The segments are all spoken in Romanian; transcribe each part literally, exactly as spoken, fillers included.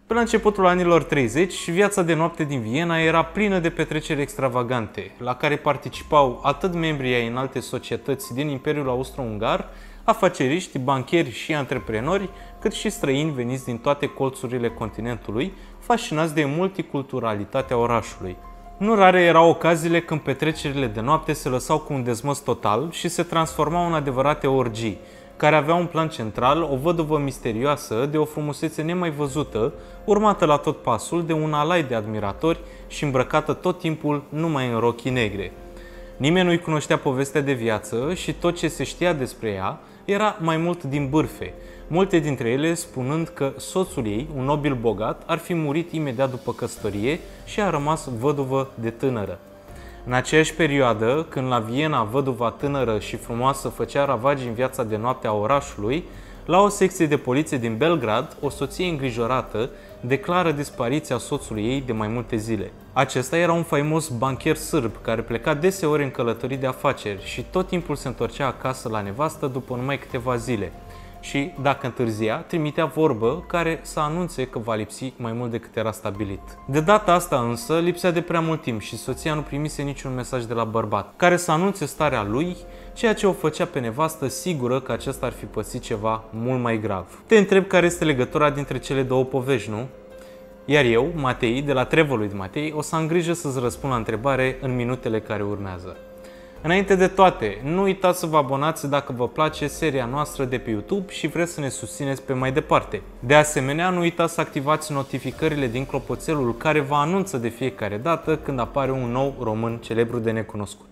Până la începutul anilor treizeci, viața de noapte din Viena era plină de petreceri extravagante, la care participau atât membrii ai înalte societăți din Imperiul Austro-Ungar, afaceriști, bancheri și antreprenori, cât și străini veniți din toate colțurile continentului, fascinați de multiculturalitatea orașului. Nu rare erau ocaziile când petrecerile de noapte se lăsau cu un dezmăț total și se transformau în adevărate orgii, care avea un plan central, o văduvă misterioasă de o frumusețe nemai văzută, urmată la tot pasul de un alai de admiratori și îmbrăcată tot timpul numai în rochii negre. Nimeni nu-i cunoștea povestea de viață și tot ce se știa despre ea era mai mult din bârfe, multe dintre ele spunând că soțul ei, un nobil bogat, ar fi murit imediat după căsătorie și a rămas văduvă de tânără. În aceeași perioadă, când la Viena văduva tânără și frumoasă făcea ravagii în viața de noapte a orașului, la o secție de poliție din Belgrad, o soție îngrijorată declară dispariția soțului ei de mai multe zile. Acesta era un faimos bancher sârb care pleca deseori în călătorii de afaceri și tot timpul se întorcea acasă la nevastă după numai câteva zile. Și, dacă întârzia, trimitea vorbă care să anunțe că va lipsi mai mult decât era stabilit. De data asta însă, lipsea de prea mult timp și soția nu primise niciun mesaj de la bărbat, care să anunțe starea lui, ceea ce o făcea pe nevastă sigură că acesta ar fi pățit ceva mult mai grav. Te întreb care este legătura dintre cele două povești, nu? Iar eu, Matei, de la Trevolui de Matei, o să am grijă să-ți răspund la întrebare în minutele care urmează. Înainte de toate, nu uitați să vă abonați dacă vă place seria noastră de pe YouTube și vreți să ne susțineți pe mai departe. De asemenea, nu uitați să activați notificările din clopoțelul care vă anunță de fiecare dată când apare un nou român celebru de necunoscut.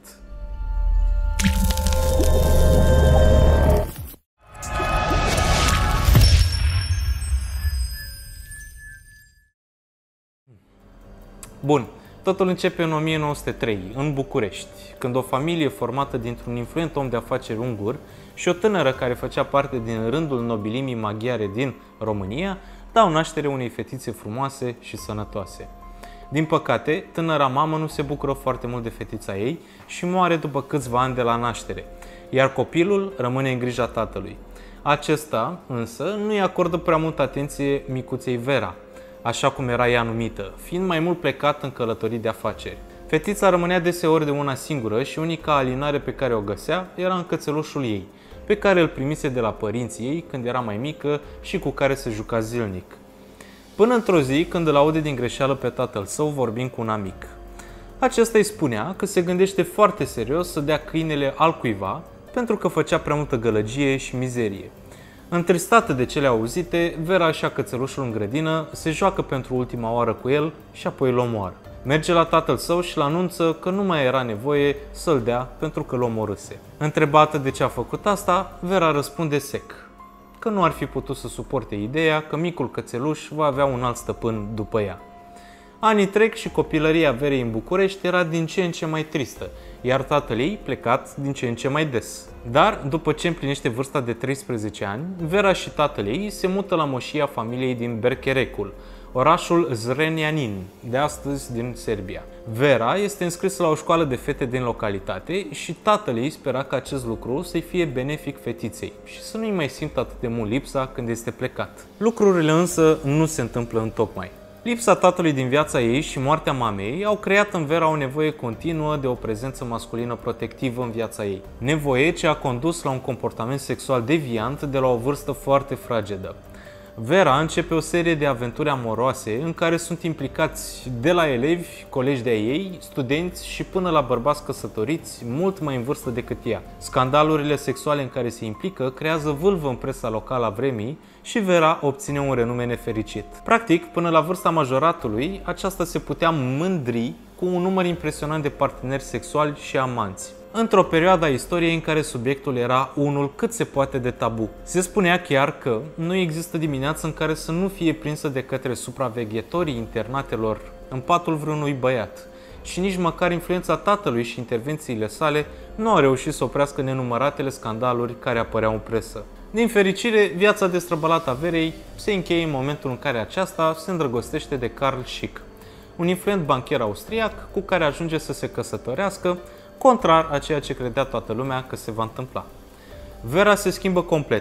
Bun. Totul începe în o mie nouă sute trei, în București, când o familie formată dintr-un influent om de afaceri ungur și o tânără care făcea parte din rândul nobilimii maghiare din România dau naștere unei fetițe frumoase și sănătoase. Din păcate, tânăra mamă nu se bucură foarte mult de fetița ei și moare după câțiva ani de la naștere, iar copilul rămâne în grija tatălui. Acesta, însă, nu-i acordă prea multă atenție micuței Vera, așa cum era ea numită, fiind mai mult plecat în călătorii de afaceri. Fetița rămânea deseori de una singură și unica alinare pe care o găsea era în cățelușul ei, pe care îl primise de la părinții ei când era mai mică și cu care se juca zilnic. Până într-o zi, când îl aude din greșeală pe tatăl său vorbind cu un amic. Acesta îi spunea că se gândește foarte serios să dea câinele altcuiva pentru că făcea prea multă gălăgie și mizerie. Întristată de cele auzite, Vera își ia cățelușul în grădină, se joacă pentru ultima oară cu el și apoi îl omoară. Merge la tatăl său și îl anunță că nu mai era nevoie să-l dea pentru că îl omorâse. Întrebată de ce a făcut asta, Vera răspunde sec că nu ar fi putut să suporte ideea că micul cățeluș va avea un alt stăpân după ea. Anii trec și copilăria Verei în București era din ce în ce mai tristă, iar tatăl ei plecat din ce în ce mai des. Dar, după ce împlinește vârsta de treisprezece ani, Vera și tatăl ei se mută la moșia familiei din Berkerecul, orașul Zrenjanin, de astăzi din Serbia. Vera este înscrisă la o școală de fete din localitate și tatăl ei spera că acest lucru să-i fie benefic fetiței și să nu-i mai simtă atât de mult lipsa când este plecat. Lucrurile însă nu se întâmplă întocmai. Lipsa tatălui din viața ei și moartea mamei au creat în Vera o nevoie continuă de o prezență masculină protectivă în viața ei. Nevoie ce a condus la un comportament sexual deviant de la o vârstă foarte fragedă. Vera începe o serie de aventuri amoroase în care sunt implicați de la elevi, colegi de-ai ei, studenți și până la bărbați căsătoriți, mult mai în vârstă decât ea. Scandalurile sexuale în care se implică creează vâlvă în presa locală a vremii și Vera obține un renume nefericit. Practic, până la vârsta majoratului, aceasta se putea mândri cu un număr impresionant de parteneri sexuali și amanți, într-o perioadă a istoriei în care subiectul era unul cât se poate de tabu. Se spunea chiar că nu există dimineață în care să nu fie prinsă de către supraveghetorii internatelor în patul vreunui băiat și nici măcar influența tatălui și intervențiile sale nu au reușit să oprească nenumăratele scandaluri care apăreau în presă. Din fericire, viața destrăbălată a Verei se încheie în momentul în care aceasta se îndrăgostește de Carl Schick, un influent bancher austriac cu care ajunge să se căsătorească, contrar a ceea ce credea toată lumea că se va întâmpla. Vera se schimbă complet,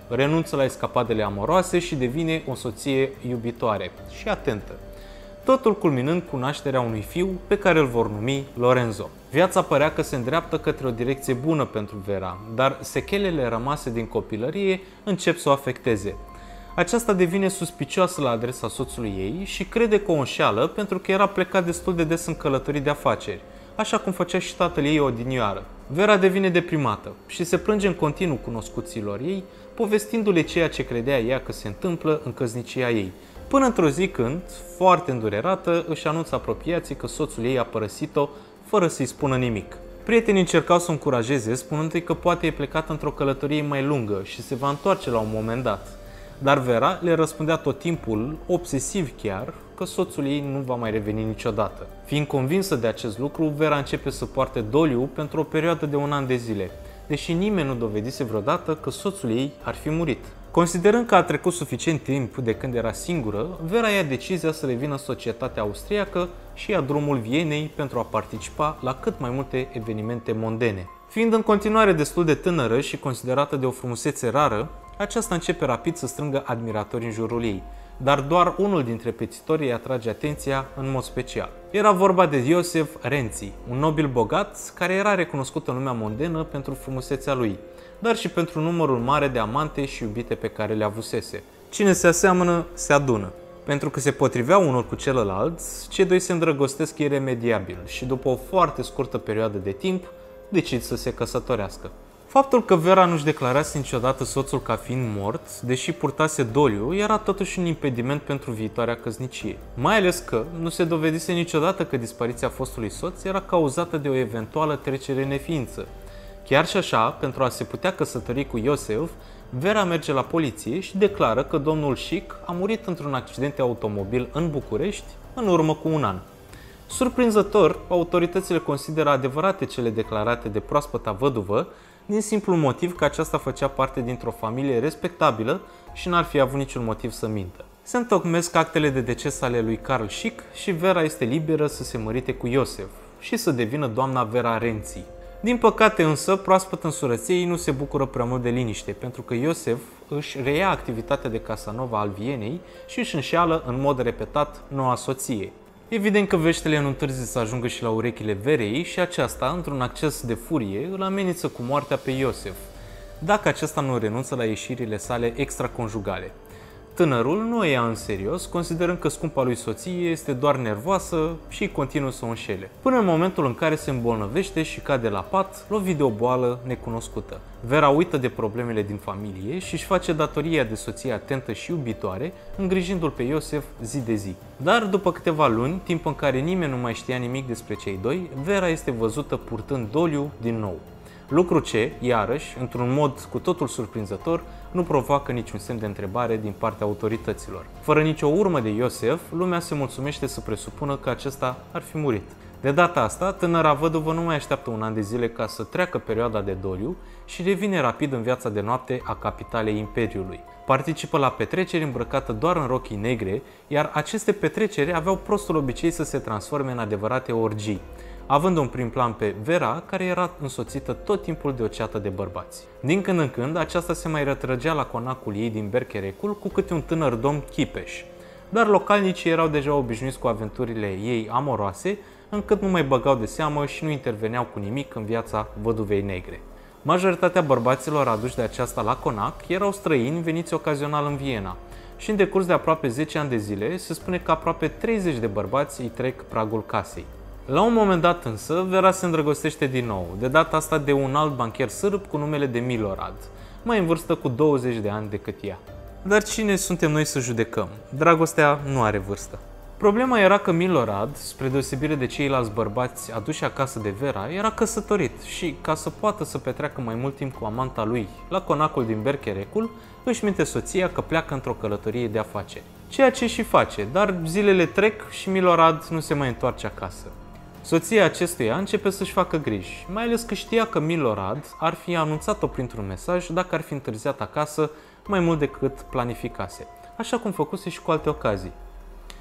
renunță la escapadele amoroase și devine o soție iubitoare și atentă. Totul culminând cu nașterea unui fiu pe care îl vor numi Lorenzo. Viața părea că se îndreaptă către o direcție bună pentru Vera, dar sechelele rămase din copilărie încep să o afecteze. Aceasta devine suspicioasă la adresa soțului ei și crede că o înșeală pentru că era plecat destul de des în călătorii de afaceri, așa cum făcea și tatăl ei odinioară. Vera devine deprimată și se plânge în continuu cunoscuților ei, povestindu-le ceea ce credea ea că se întâmplă în căsnicia ei, până într-o zi când, foarte îndurerată, își anunță apropiații că soțul ei a părăsit-o fără să-i spună nimic. Prietenii încercau să o încurajeze, spunându-i că poate e plecat într-o călătorie mai lungă și se va întoarce la un moment dat. Dar Vera le răspundea tot timpul, obsesiv chiar, că soțul ei nu va mai reveni niciodată. Fiind convinsă de acest lucru, Vera începe să poarte doliu pentru o perioadă de un an de zile, deși nimeni nu dovedise vreodată că soțul ei ar fi murit. Considerând că a trecut suficient timp de când era singură, Vera ia decizia să revină în societatea austriacă și ia drumul Vienei pentru a participa la cât mai multe evenimente mondene. Fiind în continuare destul de tânără și considerată de o frumusețe rară, aceasta începe rapid să strângă admiratori în jurul ei, dar doar unul dintre pețitori îi atrage atenția în mod special. Era vorba de Iosef Renzi, un nobil bogat care era recunoscut în lumea mondenă pentru frumusețea lui, dar și pentru numărul mare de amante și iubite pe care le avusese. Cine se aseamănă, se adună. Pentru că se potriveau unul cu celălalt, cei doi se îndrăgostesc iremediabil și după o foarte scurtă perioadă de timp, decid să se căsătorească. Faptul că Vera nu-și declarase niciodată soțul ca fiind mort, deși purtase doliu, era totuși un impediment pentru viitoarea căsnicie. Mai ales că nu se dovedise niciodată că dispariția fostului soț era cauzată de o eventuală trecere în neființă. Chiar și așa, pentru a se putea căsători cu Iosef, Vera merge la poliție și declară că domnul Schick a murit într-un accident de automobil în București în urmă cu un an. Surprinzător, autoritățile consideră adevărate cele declarate de proaspăta văduvă, din simplul motiv că aceasta făcea parte dintr-o familie respectabilă și n-ar fi avut niciun motiv să mintă. Se întocmesc actele de deces ale lui Carl Schick și Vera este liberă să se mărite cu Iosef și să devină doamna Vera Renzi. Din păcate însă, proaspăt însurăție ei nu se bucură prea mult de liniște, pentru că Iosef își reia activitatea de Casanova al Vienei și își înșeală în mod repetat noua soție. Evident că veștile nu întârzie să ajungă și la urechile Verei și aceasta, într-un acces de furie, îl amenință cu moartea pe Iosef, dacă acesta nu renunță la ieșirile sale extraconjugale. Tânărul nu o ia în serios, considerând că scumpa lui soție este doar nervoasă și continuă să o înșele. Până în momentul în care se îmbolnăvește și cade la pat, lovit de o boală necunoscută. Vera uită de problemele din familie și își face datoria de soție atentă și iubitoare, îngrijindu-l pe Iosef zi de zi. Dar după câteva luni, timp în care nimeni nu mai știa nimic despre cei doi, Vera este văzută purtând doliu din nou. Lucru ce, iarăși, într-un mod cu totul surprinzător, nu provoacă niciun semn de întrebare din partea autorităților. Fără nicio urmă de Iosef, lumea se mulțumește să presupună că acesta ar fi murit. De data asta, tânăra văduvă nu mai așteaptă un an de zile ca să treacă perioada de doliu și revine rapid în viața de noapte a capitalei Imperiului. Participă la petreceri îmbrăcată doar în rochii negre, iar aceste petreceri aveau prostul obicei să se transforme în adevărate orgii, având un prim plan pe Vera, care era însoțită tot timpul de o ceată de bărbați. Din când în când, aceasta se mai retrăgea la conacul ei din Berkerecul cu câte un tânăr domn chipeș, dar localnicii erau deja obișnuiți cu aventurile ei amoroase, încât nu mai băgau de seamă și nu interveneau cu nimic în viața văduvei negre. Majoritatea bărbaților aduși de aceasta la conac erau străini veniți ocazional în Viena și în decurs de aproape zece ani de zile se spune că aproape treizeci de bărbați îi trec pragul casei. La un moment dat însă, Vera se îndrăgostește din nou, de data asta de un alt bancher sârb cu numele de Milorad, mai în vârstă cu douăzeci de ani decât ea. Dar cine suntem noi să judecăm? Dragostea nu are vârstă. Problema era că Milorad, spre deosebire de ceilalți bărbați aduși acasă de Vera, era căsătorit și, ca să poată să petreacă mai mult timp cu amanta lui la conacul din Berkerecul, își minte soția că pleacă într-o călătorie de afaceri. Ceea ce și face, dar zilele trec și Milorad nu se mai întoarce acasă. Soția acestuia începe să-și facă griji, mai ales că știa că Milorad ar fi anunțat-o printr-un mesaj dacă ar fi întârziat acasă mai mult decât planificase, așa cum făcuse și cu alte ocazii.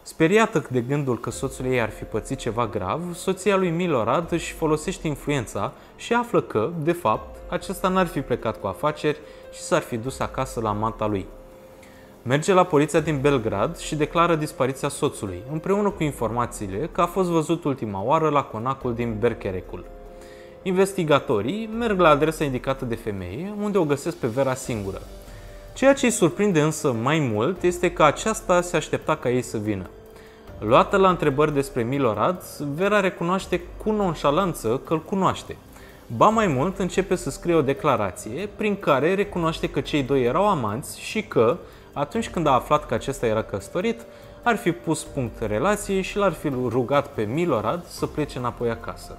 Speriată de gândul că soțul ei ar fi pățit ceva grav, soția lui Milorad își folosește influența și află că, de fapt, acesta n-ar fi plecat cu afaceri și s-ar fi dus acasă la amanta lui. Merge la poliția din Belgrad și declară dispariția soțului, împreună cu informațiile că a fost văzut ultima oară la conacul din Berkerecul. Investigatorii merg la adresa indicată de femeie, unde o găsesc pe Vera singură. Ceea ce îi surprinde însă mai mult este că aceasta se aștepta ca ei să vină. Luată la întrebări despre Milorad, Vera recunoaște cu nonșalanță că îl cunoaște. Ba mai mult, începe să scrie o declarație prin care recunoaște că cei doi erau amanți și că, atunci când a aflat că acesta era căsătorit, ar fi pus punct relației și l-ar fi rugat pe Milorad să plece înapoi acasă.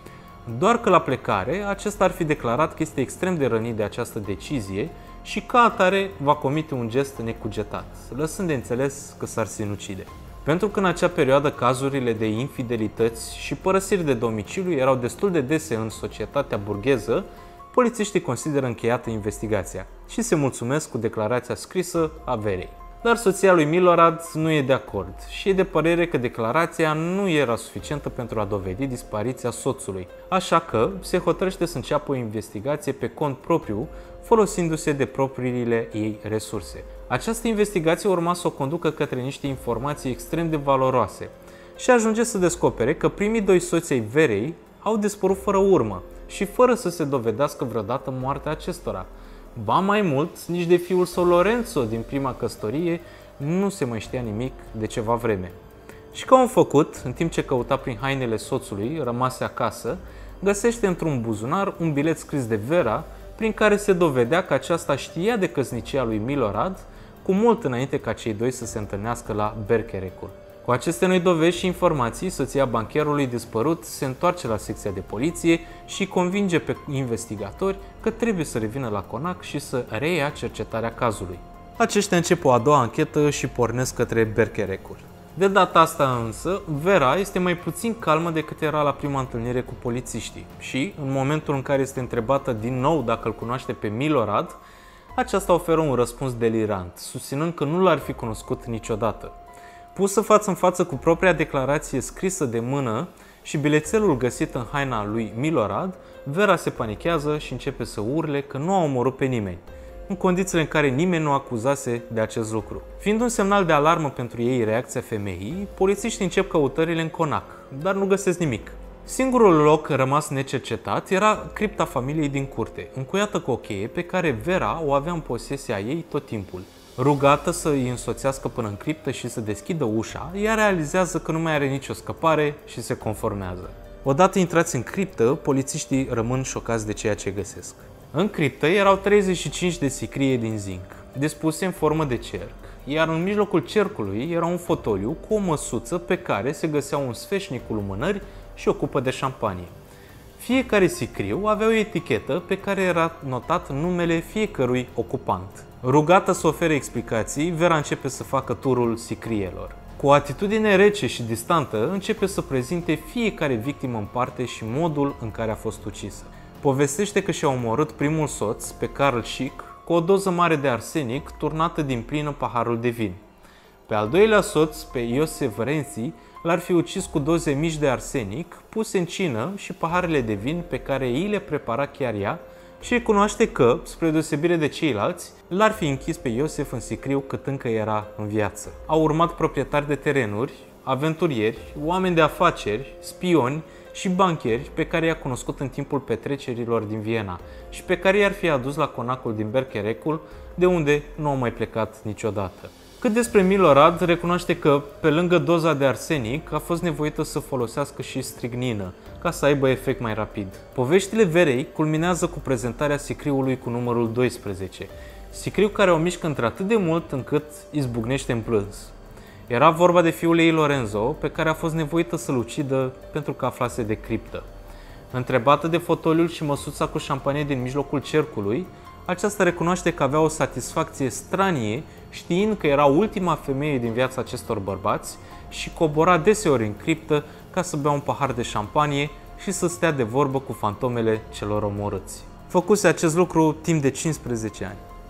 Doar că la plecare, acesta ar fi declarat că este extrem de rănit de această decizie și ca atare va comite un gest necugetat, lăsând de înțeles că s-ar sinucide. Pentru că în acea perioadă cazurile de infidelități și părăsiri de domiciliu erau destul de dese în societatea burgheză, polițiștii consideră încheiată investigația și se mulțumesc cu declarația scrisă a Verei. Dar soția lui Milorad nu e de acord și e de părere că declarația nu era suficientă pentru a dovedi dispariția soțului, așa că se hotărăște să înceapă o investigație pe cont propriu, folosindu-se de propriile ei resurse. Această investigație urma să o conducă către niște informații extrem de valoroase și ajunge să descopere că primii doi soți ai Verei au dispărut fără urmă și fără să se dovedească vreodată moartea acestora. Ba mai mult, nici de fiul său Lorenzo din prima căsătorie nu se mai știa nimic de ceva vreme. Și ca un făcut, în timp ce căuta prin hainele soțului rămase acasă, găsește într-un buzunar un bilet scris de Vera prin care se dovedea că aceasta știa de căsnicia lui Milorad cu mult înainte ca cei doi să se întâlnească la Berkerecul. Cu aceste noi dovezi și informații, soția bancherului dispărut se întoarce la secția de poliție și convinge pe investigatori că trebuie să revină la conac și să reia cercetarea cazului. Aceștia încep o a doua anchetă și pornesc către Berkerecul. De data asta însă, Vera este mai puțin calmă decât era la prima întâlnire cu polițiștii și, în momentul în care este întrebată din nou dacă îl cunoaște pe Milorad, aceasta oferă un răspuns delirant, susținând că nu l-ar fi cunoscut niciodată. Pusă față în față cu propria declarație scrisă de mână și bilețelul găsit în haina lui Milorad, Vera se panichează și începe să urle că nu a omorât pe nimeni, în condițiile în care nimeni nu acuzase de acest lucru. Fiind un semnal de alarmă pentru ei reacția femeii, polițiștii încep căutările în conac, dar nu găsesc nimic. Singurul loc rămas necercetat era cripta familiei din curte, încuiată cu o cheie pe care Vera o avea în posesia ei tot timpul. Rugată să îi însoțească până în criptă și să deschidă ușa, ea realizează că nu mai are nicio scăpare și se conformează. Odată intrați în criptă, polițiștii rămân șocați de ceea ce găsesc. În criptă erau treizeci și cinci de sicrie din zinc, dispuse în formă de cerc, iar în mijlocul cercului era un fotoliu cu o măsuță pe care se găsea un sfeșnic cu lumânări și o cupă de șampanie. Fiecare sicriu avea o etichetă pe care era notat numele fiecărui ocupant. Rugată să ofere explicații, Vera începe să facă turul sicrielor. Cu o atitudine rece și distantă, începe să prezinte fiecare victimă în parte și modul în care a fost ucisă. Povestește că și-a omorât primul soț, pe Carl Schick, cu o doză mare de arsenic turnată din plin în paharul de vin. Pe al doilea soț, pe Iosef Renzi, l-ar fi ucis cu doze mici de arsenic, puse în cină și paharele de vin pe care ei le prepara chiar ea, și recunoaște că, spre deosebire de ceilalți, l-ar fi închis pe Iosef în sicriu cât încă era în viață. Au urmat proprietari de terenuri, aventurieri, oameni de afaceri, spioni și bancheri pe care i-a cunoscut în timpul petrecerilor din Viena și pe care i-ar fi adus la conacul din Berkerecul, de unde nu au mai plecat niciodată. Cât despre Milorad, recunoaște că, pe lângă doza de arsenic, a fost nevoită să folosească și strignină, ca să aibă efect mai rapid. Poveștile Verei culminează cu prezentarea sicriului cu numărul doisprezece, sicriu care o mișcă într-atât de mult încât izbucnește în plâns. Era vorba de fiul ei Lorenzo, pe care a fost nevoită să-l ucidă pentru că aflase de criptă. Întrebată de fotoliul și măsuța cu șampanie din mijlocul cercului, aceasta recunoaște că avea o satisfacție stranie știind că era ultima femeie din viața acestor bărbați și cobora deseori în criptă ca să bea un pahar de șampanie și să stea de vorbă cu fantomele celor omorâți. Făcuse acest lucru timp de cincisprezece ani.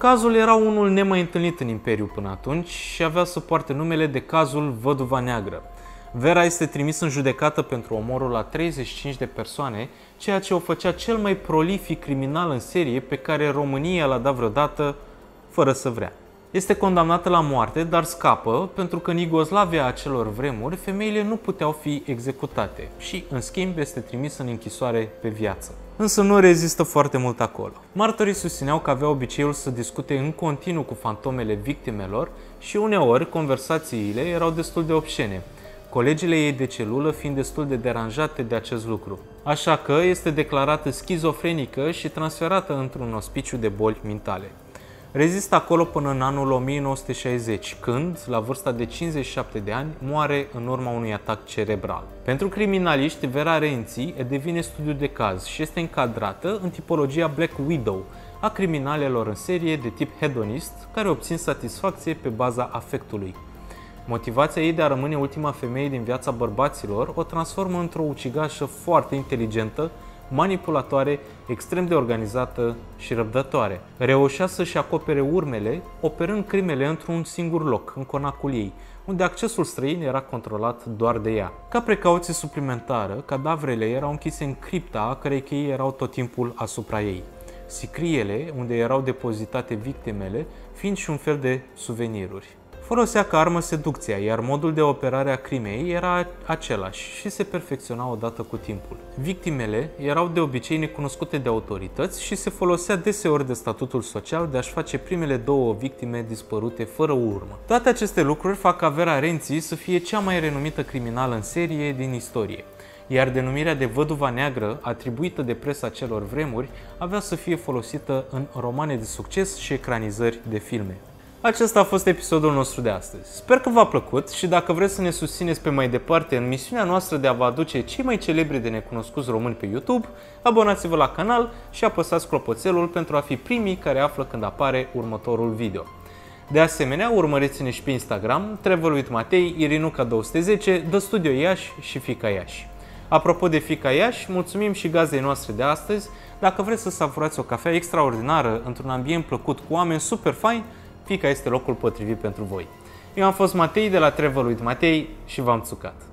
Cazul era unul nemai întâlnit în Imperiu până atunci și avea să poarte numele de cazul Văduva Neagră. Vera este trimis în judecată pentru omorul la treizeci și cinci de persoane, ceea ce o făcea cel mai prolific criminal în serie pe care România l-a dat vreodată fără să vrea. Este condamnată la moarte, dar scapă pentru că în Iugoslavia acelor vremuri femeile nu puteau fi executate și, în schimb, este trimisă în închisoare pe viață. Însă nu rezistă foarte mult acolo. Martorii susțineau că avea obiceiul să discute în continuu cu fantomele victimelor și uneori conversațiile erau destul de obscene, colegile ei de celulă fiind destul de deranjate de acest lucru. Așa că este declarată schizofrenică și transferată într-un ospiciu de boli mentale. Rezistă acolo până în anul o mie nouă sute șaizeci, când, la vârsta de cincizeci și șapte de ani, moare în urma unui atac cerebral. Pentru criminaliști, Vera Renzi devine studiu de caz și este încadrată în tipologia Black Widow, a criminalelor în serie de tip hedonist, care obțin satisfacție pe baza afectului. Motivația ei de a rămâne ultima femeie din viața bărbaților o transformă într-o ucigașă foarte inteligentă, manipulatoare, extrem de organizată și răbdătoare. Reușea să-și acopere urmele, operând crimele într-un singur loc, în conacul ei, unde accesul străin era controlat doar de ea. Ca precauție suplimentară, cadavrele erau închise în cripta, a cărei chei erau tot timpul asupra ei. Sicriele, unde erau depozitate victimele, fiind și un fel de suveniruri. Folosea ca armă seducția, iar modul de operare a crimei era același și se perfecționa odată cu timpul. Victimele erau de obicei necunoscute de autorități și se folosea deseori de statutul social de a-și face primele două victime dispărute fără urmă. Toate aceste lucruri fac ca Vera Renzi să fie cea mai renumită criminală în serie din istorie, iar denumirea de Văduva Neagră, atribuită de presa celor vremuri, avea să fie folosită în romane de succes și ecranizări de filme. Acesta a fost episodul nostru de astăzi. Sper că v-a plăcut și dacă vreți să ne susțineți pe mai departe în misiunea noastră de a vă aduce cei mai celebri de necunoscuți români pe YouTube, abonați-vă la canal și apăsați clopoțelul pentru a fi primii care află când apare următorul video. De asemenea, urmăriți-ne și pe Instagram, Travel with Matei, Irinuca două sute zece, The Studio Iași și Fica Iași. Apropo de Fica Iași, mulțumim și gazdei noastre de astăzi. Dacă vreți să savurați o cafea extraordinară într-un ambient plăcut cu oameni super faini, Fica este locul potrivit pentru voi. Eu am fost Matei de la Travel with Matei și v-am țucat.